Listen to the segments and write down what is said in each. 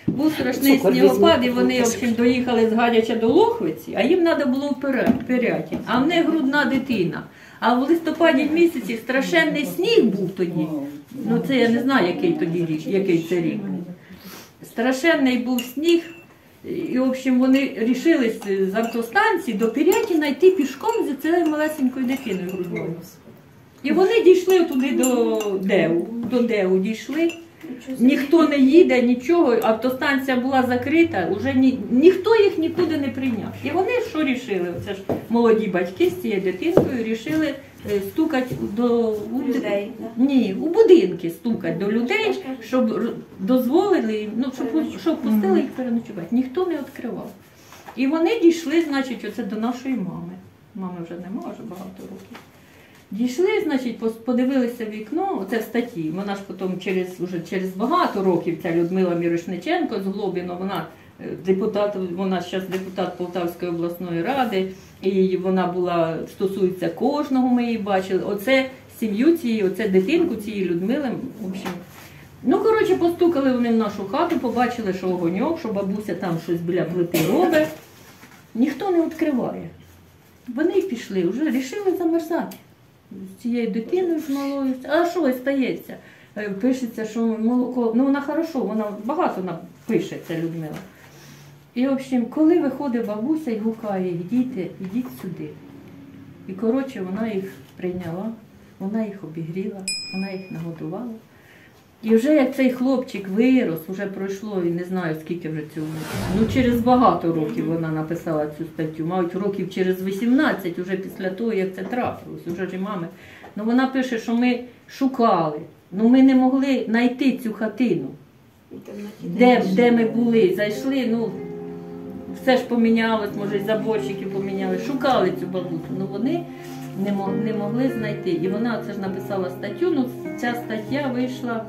був страшний снігопад, і вони, в общем, доїхали з Гадяча до Лохвиці, а їм треба було в Пирятин. А в них грудна дитина. А в листопаді місяці страшенний сніг був тоді. Ну це я не знаю, який тоді рік, який це рік. Страшенний був сніг. І, в общем, вони рішили з автостанції до Пирятина йти пішком за цією малесенькою дитиною грудною. І вони дійшли туди до Деву дійшли. Ніхто не їде, нічого, автостанція була закрита, вже ніхто їх нікуди не прийняв. І вони що рішили? Це ж молоді батьки з цією дитинкою рішили стукати до людей. Ні, у будинки стукати до людей, щоб дозволили, ну, щоб пустили їх переночувати. Ніхто не відкривав. І вони дійшли, значить, оце до нашої мами. Мами вже немає, вже багато років. Дійшли, значить, подивилися в вікно, оце в статті, вона ж потім через багато років, ця Людмила Мірошниченко з Глобіно, вона зараз депутат Полтавської обласної ради, і вона стосується кожного, ми її бачили. Оце сім'ю цієї, оце дитинку цієї Людмили, в общем. Ну, коротше, постукали вони в нашу хату, побачили, що огоньок, що бабуся там щось біля плити робить. Ніхто не відкриває. Вони пішли, вже вирішили замерзати. З цією дитиною з малою. А що стається? Пишеться, що молоко, ну вона хорошо, вона багато пише, ця Людмила. І, в общем, коли виходить бабуся і гукає їх, діти, йдіть сюди. І, коротше, вона їх прийняла, вона їх обігріла, вона їх нагодувала. І вже як цей хлопчик вирос, вже пройшло, і не знаю скільки вже цього, ну через багато років вона написала цю статтю, мабуть років через 18, вже після того, як це трапилось, вже ж і мами. Ну вона пише, що ми шукали, ну ми не могли знайти цю хатину, де ми були, зайшли, ну все ж помінялось, може і заборчики поміняли, шукали цю бабусю, ну вони не могли знайти. І вона це ж написала статтю, ну ця стаття вийшла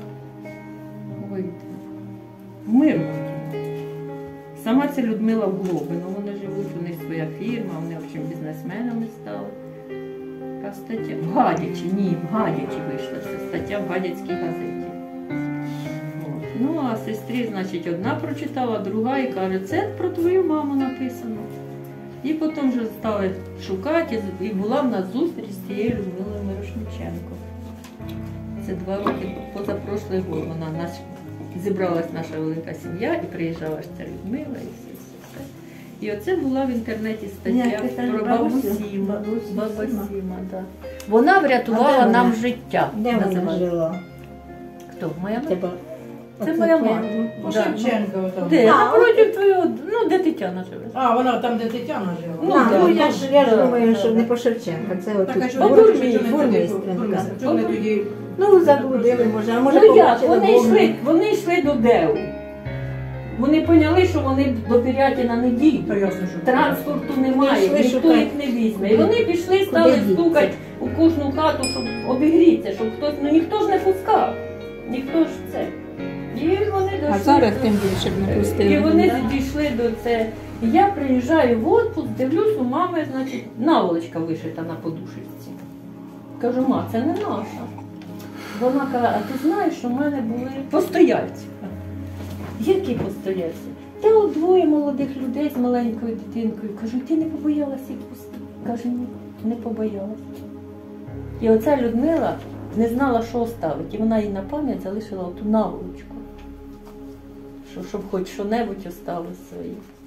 в Миргороді. Сама ця Людмила в Глобино, вони живуть, у них своя фірма, вони, в общем, бізнесменами стали. Така стаття. В Гадячі вийшла ця стаття в Гадяцькій газеті. От. Ну, а сестрі, значить, одна прочитала, друга і каже, це про твою маму написано. І потім вже стали шукати, і була в нас зустріч з цією Людмилою Мирошниченко. Це 2 роки позапрошлий год. Вона зібралась наша велика сім'я і приїжджала ж ця Людмила і все. І оце була в інтернеті стаття про бабу Сіму. Да. Вона врятувала нам життя. Де вона жила? Хто? Моя мама? Це моя мама. По Шевченка. Де? Напротив твого, ну де Тетяна живе. А, вона там, де Тетяна жила? Ну, я ж думаю, що не по Шевченка, це отут. Ну, заблудили, може, а може побачили. Вони йшли до Деву. Вони поняли, що вони до Пирятина не дійдуть. Транспорту немає, ніхто їх не візьме. І вони пішли, стали стукати у кожну хату, щоб обігрітися, щоб хтось, ну ніхто ж не пускав. Ніхто ж це. І вони дійшли. А зараз тим більше б не пустили. І вони дійшли до це. І я приїжджаю в відпуск, дивлюсь, у мами, значить, наволочка вишита на подушечці. Кажу, ма, це не наша. Вона каже, а ти знаєш, що в мене були постояльці. Які постояльці? Та от 2 молодих людей з маленькою дитинкою. Кажу, ти не побоялася їх пустити? Каже, ні, не побоялася. І оця Людмила не знала, що оставити. І вона їй на пам'ять залишила оту наволочку. Щоб хоч що-небудь осталось своє.